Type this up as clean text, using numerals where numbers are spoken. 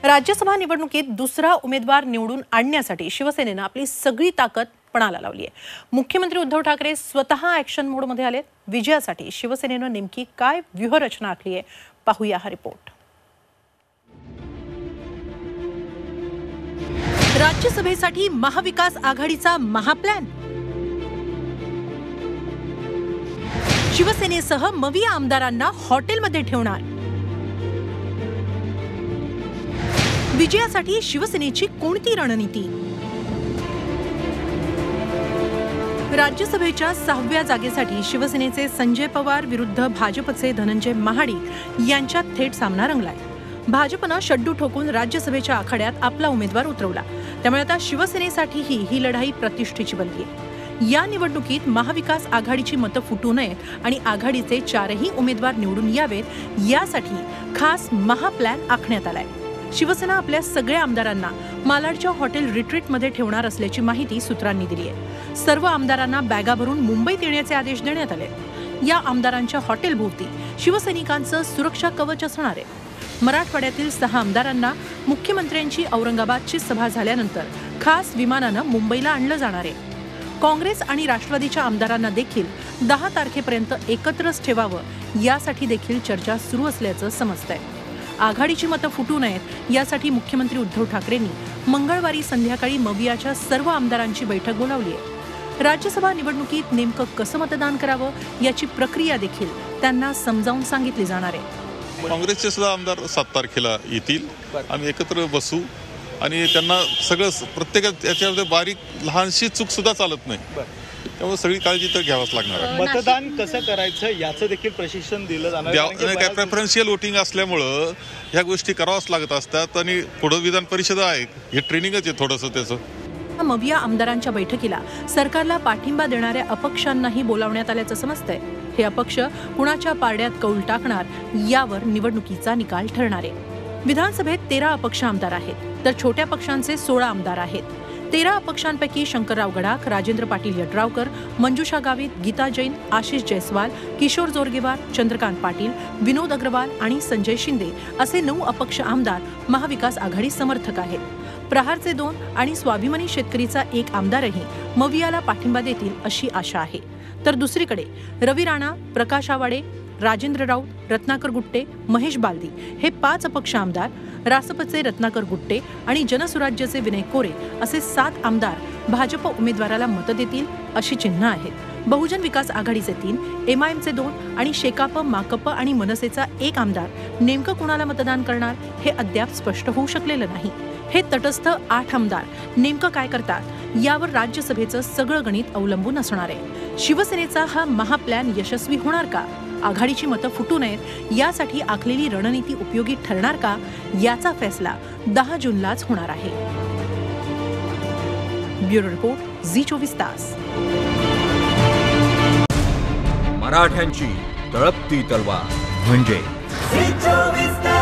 राज्यसभा निवडणुकीत दुसरा उमेदवार निवडून आणण्यासाठी शिवसेनेने आपली सगळी ताकद पणाला लावली आहे। मुख्यमंत्री उद्धव ठाकरे स्वतः ॲक्शन मोडमध्ये आलेत। विजयासाठी शिवसेनेने नेमकी काय व्यूहरचना आखली आहे, पाहूया हा रिपोर्ट। राज्यसभेसाठी महाविकास आघाडीचा महाप्लॅन। शिवसेनेसह मविया आमदारांना हॉटेलमध्ये ठेवणार। विजयासाठी शिवसेनेची कोणती रणनीती? राज्यसभेच्या 6व्या जागेसाठी शिवसेनेचे संजय पवार विरुद्ध भाजपचे धनंजय महाडिक यांच्यात थेट सामना रंगलाय। भाजपनं शड्डू ठोकून राज्यसभेच्या आखाड्यात आपला उमेदवार उतरवला, त्यामुळे आता शिवसेनेसाठीही ही लढाई प्रतिष्ठेची बनली आहे। या निवडणुकीत महाविकास आघाडीची मतं फुटू नयेत आणि आघाडीचे 4ही उमेदवार निवडून यावेत, यासाठी खास महाप्लॅन आखण्यात आलाय। शिवसेना आपल्या सगळ्या आमदारांना मालाडच्या हॉटेल रिट्रीटमध्ये ठेवणार असल्याची माहिती सूत्रांनी दिली आहे। सर्व आमदारांना बॅगा भरून मुंबईत येण्याचे आदेश देण्यात आले। या आमदारांच्या हॉटेलभोवती शिवसैनिकांचं सुरक्षा कवच असणार आहे। मराठवाड्यातील 6 आमदारांना मुख्यमंत्र्यांची औरंगाबादची सभा झाल्यानंतर खास विमानानं मुंबईला आणलं जाणार आहे। काँग्रेस आणि राष्ट्रवादीच्या आमदारांना देखील 10 तारखेपर्यंत एकत्रच ठेवावं, यासाठी देखील चर्चा सुरू असल्याचं समजतंय। आघाडीची मतं फुटू नयेत यासाठी मुख्यमंत्री उद्धव ठाकरेंनी मंगळवारी संध्याकाळी मवियाच्या सर्व आमदारांची बैठक बोलावली आहे। राज्यसभा निवडणुकीत नेमकं कसं मतदान करावं याची प्रक्रिया देखील त्यांना समजावून सांगितली जाणार आहे। काँग्रेसचे सुद्धा आमदार 7 तारखेला येतील। आम्ही एकत्र बसू आणि त्यांना सगळं प्रत्येक याच्यामध्ये बारीक लहानशी चूक सुद्धा चालत नाही, त्यामुळे सगळी काळजी तर घ्यावंच लागणार आहे। मतदान कसं करायचं याचं देखील प्रशिक्षण दिलं जाणार आहे। काय प्रेफरन्शियल वोटिंग असल्यामुळं ह्या गोष्टी कराव्याच लागत असतात आणि पुढं विधान परिषद आहे, हे ट्रेनिंगच आहे थोडंसं त्याचं। मविया आमदारांच्या बैठकीला सरकारला पाठिंबा देणाऱ्या अपक्षांनाही बोलावण्यात आल्याचं समजतंय। हे अपक्ष कुणाच्या पारड्यात कौल टाकणार यावर निवडणुकीचा निकाल ठरणार आहे। विधानसभेत 13 अपक्ष आमदार आहेत, तर छोट्या पक्षांचे 16 आमदार आहेत। 13 अपक्षांपैकी शंकरराव गडाख, राजेंद्र पाटील यड्रावकर, मंजुषा गावित, गीता जैन, आशिष जयस्वाल, किशोर जोरगेवार, चंद्रकांत पाटील, विनोद अग्रवाल आणि संजय शिंदे असे 9 अपक्ष आमदार महाविकास आघाडी समर्थक आहेत। प्रहारचे 2 आणि स्वाभिमानी शेतकरीचा 1 आमदारही मवियाला पाठिंबा देतील अशी आशा आहे। तर दुसरीकडे रवी राणा, प्रकाश आवाडे, राजेंद्र राऊत, रत्नाकर गुट्टे, महेश बालदी हे 5 अपक्ष आमदार, रासपचे रत्नाकर गुट्टे आणि जनसुराज्यचे विनय कोरे असे 7 आमदार भाजप उमेदवाराला मतं देतील अशी चिन्ह आहेत। बहुजन विकास आघाडीचे 3, एमआयएमचे 2 आणि शेकाप, माकप आणि मनसेचा 1 आमदार नेमकं कुणाला मतदान करणार हे अद्याप स्पष्ट होऊ शकलेलं नाही। हे तटस्थ 8 आमदार नेमकं काय करतात यावर राज्यसभेचं सगळं गणित अवलंबून असणार आहे। शिवसेनेचा हा महाप्लॅन यशस्वी होणार का? आघाडीची मतं फुटू नयेत यासाठी आखलेली रणनीती उपयोगी ठरणार का? याचा फैसला 10 जूनलाच होणार आहे। ब्युरो रिपोर्ट, झी24 तास। मराठ्यांची तळपती तलवार म्हणजे झी24 तास।